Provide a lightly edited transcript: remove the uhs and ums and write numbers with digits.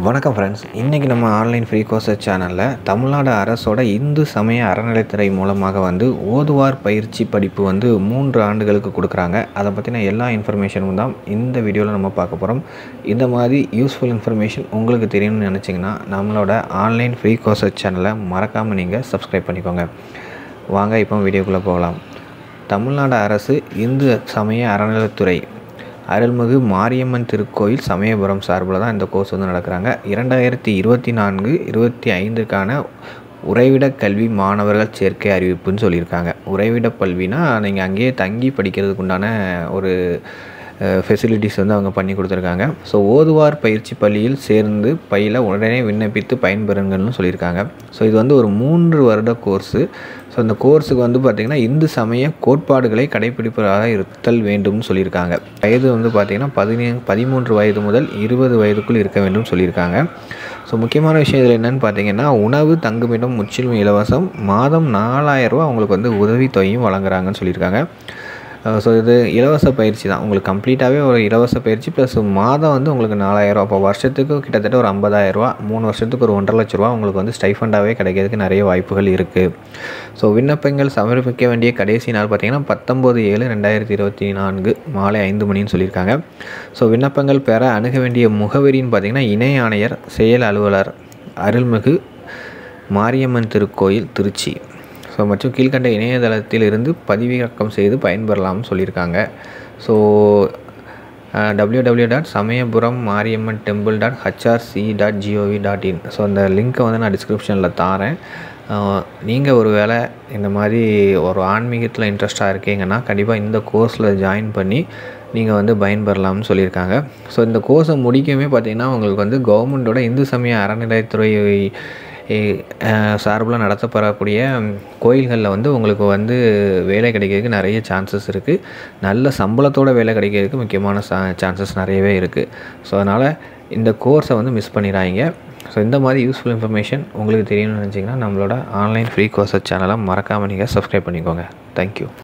வணக்கம் ஃப்ரெண்ட்ஸ். இன்றைக்கி நம்ம ஆன்லைன் ஃப்ரீ கோர்சஸ் சேனலில் தமிழ்நாடு அரசோட இந்து சமய அறநிலைத்துறை மூலமாக ஓதுவார் பயிற்சி படிப்பு 3 ஆண்டுகளுக்கு கொடுக்குறாங்க. அதை பற்றின எல்லா இன்ஃபர்மேஷனும் தான் இந்த வீடியோவில் நம்ம பார்க்க போகிறோம். இந்த மாதிரி யூஸ்ஃபுல் இன்ஃபர்மேஷன் உங்களுக்கு தெரியணும்னு நினச்சிங்கன்னா நம்மளோட ஆன்லைன் ஃப்ரீ கோர்சஸ் சேனலை மறக்காமல் நீங்கள் சப்ஸ்கிரைப் பண்ணிக்கோங்க. வாங்க இப்போ வீடியோக்குள்ளே போகலாம். தமிழ்நாடு அரசு இந்து சமய அறநிலைத்துறை அருள்மிகு மாரியம்மன் திருக்கோயில் சமயபுரம் சார்பில் தான் இந்த கோர்ஸ் நடக்கிறாங்க. 2024-25க்கான உறைவிட கல்வி மாணவர்கள் சேர்க்கை அறிவிப்புன்னு சொல்லியிருக்காங்க. உறைவிட கல்வினா நீங்கள் அங்கேயே தங்கி படிக்கிறதுக்கு உண்டான ஒரு ஃபெசிலிட்டிஸ் அவங்க பண்ணி கொடுத்துருக்காங்க. ஸோ ஓதுவார் பயிற்சி பள்ளியில் சேர்ந்து பயில உடனே விண்ணப்பித்து பயன்பெறுங்கள்னு சொல்லியிருக்காங்க. ஸோ இது ஒரு 3 வருட கோர்ஸு. ஸோ இந்த கோர்ஸுக்கு பார்த்திங்கன்னா இந்து சமய கோட்பாடுகளை கடைப்பிடிப்பதாக இருத்தல் வேண்டும்னு சொல்லியிருக்காங்க. வயது பார்த்திங்கன்னா 13 வயது முதல் 20 வயதுக்குள் இருக்க வேண்டும் சொல்லியிருக்காங்க. ஸோ முக்கியமான விஷயம் இதில் என்னென்னு பார்த்திங்கன்னா உணவு தங்குமிடம் முற்றிலும் இலவசம், மாதம் 4000 ரூபா அவங்களுக்கு உதவித்தொகையும் வழங்குறாங்கன்னு சொல்லியிருக்காங்க. ஸோ இது இலவச பயிற்சி தான், உங்களுக்கு கம்ப்ளீட்டாகவே ஒரு இலவச பயிற்சி ப்ளஸ் மாதம் உங்களுக்கு 4000 ரூபா. அப்போ வருஷத்துக்கு கிட்டத்தட்ட ஒரு 50,000 ரூபா, 3 வருஷத்துக்கு ஒரு 1,50,000 ரூபா உங்களுக்கு ஸ்டைஃபண்டாகவே கிடைக்கிறதுக்கு நிறைய வாய்ப்புகள் இருக்குது. ஸோ விண்ணப்பங்கள் சமர்ப்பிக்க வேண்டிய கடைசி நாள் பார்த்திங்கன்னா 19/7/2024 மாலை 5 மணின்னு சொல்லியிருக்காங்க. ஸோ விண்ணப்பங்கள் பெற அணுக வேண்டிய முகவரின்னு பார்த்திங்கன்னா இணை ஆணையர் செயல் அலுவலர் அருள்மிகு மாரியம்மன் திருக்கோயில் திருச்சி. ஸோ மற்றும் கீழ்கண்ட இணையதளத்தில் இருந்து பதிவிறக்கம் செய்து பயன்பெறலாம்னு சொல்லியிருக்காங்க. So www.samayapuram-mariamman-temple.hrc.gov.in. ஸோ அந்த லிங்க்கை நான் டிஸ்கிரிப்ஷனில் தாரேன். நீங்கள் ஒரு வேளை இந்த மாதிரி ஒரு ஆன்மீகத்தில் இன்ட்ரெஸ்ட்டாக இருக்கீங்கன்னா கண்டிப்பாக இந்த கோர்ஸில் ஜாயின் பண்ணி நீங்கள் பயன்பெறலாம்னு சொல்லியிருக்காங்க. ஸோ இந்த கோர்ஸை முடிக்கவே பார்த்திங்கன்னா உங்களுக்கு கவர்மெண்ட்டோட இந்து சமய அறநிலைத்துறை சார்பில் நடத்தப்படக்கூடிய கோயில்களில் உங்களுக்கு வேலை கிடைக்கிறதுக்கு நிறைய சான்சஸ் இருக்குது. நல்ல சம்பளத்தோட வேலை கிடைக்கிறதுக்கு முக்கியமான சான்சஸ் நிறையவே இருக்குது. ஸோ அதனால் இந்த கோர்ஸை மிஸ் பண்ணிடாதீங்க. ஸோ இந்த மாதிரி யூஸ்ஃபுல் இன்ஃபர்மேஷன் உங்களுக்கு தெரியணும்னு நினச்சிங்கன்னா நம்மளோட ஆன்லைன் ஃப்ரீ கோர்சஸ் சேனலை மறக்காமல் நீங்கள் சப்ஸ்கிரைப் பண்ணிக்கோங்க. தேங்க்யூ.